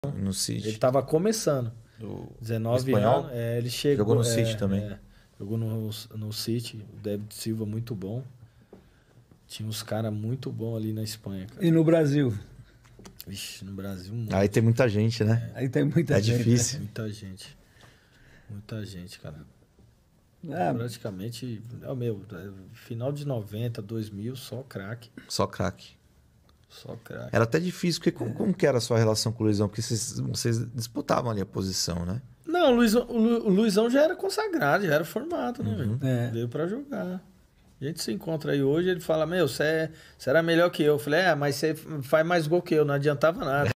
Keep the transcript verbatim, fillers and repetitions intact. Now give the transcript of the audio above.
No City. Ele tava começando. Do dezenove espanhol? anos. É, ele chegou, Jogou no é, City também. É, jogou no, no City. O David Silva, muito bom. Tinha uns caras muito bons ali na Espanha, cara. E no Brasil? Vixe, no Brasil, muito. Aí tem muita gente, né? Aí tem muita É gente. difícil. Muita gente. Muita gente, cara. Né? Praticamente, é o meu, final de noventa, dois mil, só craque. Só craque. Só craque. Era até difícil, porque como, como que era a sua relação com o Luizão? Porque vocês, vocês disputavam ali a posição, né? Não, o Luizão, o Lu- o Luizão já era consagrado, já era formado, né, velho? É. Veio pra jogar. A gente se encontra aí hoje, ele fala, meu, você é, você era melhor que eu. Eu falei, é, mas você faz mais gol que eu, não adiantava nada.